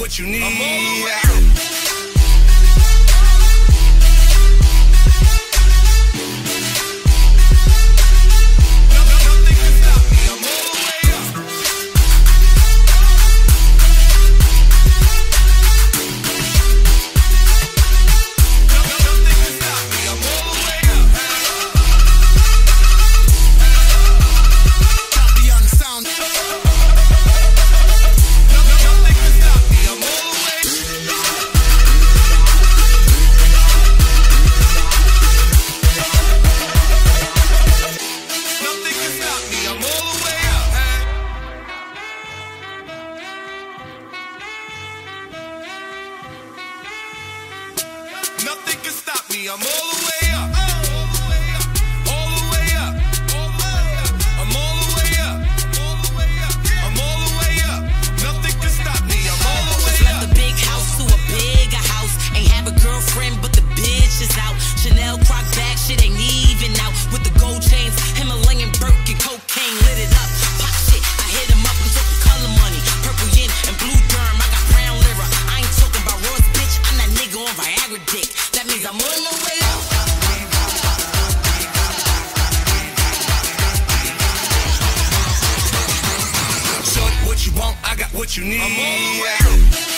what you need. Nothing can stop me. I'm all the way up. All the way up. I'm all the way up. I'm all the way up. Nothing can stop me. I'm all the way up. Left the big house to a bigger house. Ain't have a girlfriend, but the bitch is out. Chanel croc bag, shit ain't even out. With the gold chains, Himalayan Birkin, cocaine lit it up. Pop shit, I hit him up. I'm talking color money, purple yin and blue derm. I got brown lira. I ain't talking about Ross, bitch. I'm that nigga on Viagra dick. That means I'm all the way up. Shorty, what you want? I got what you need.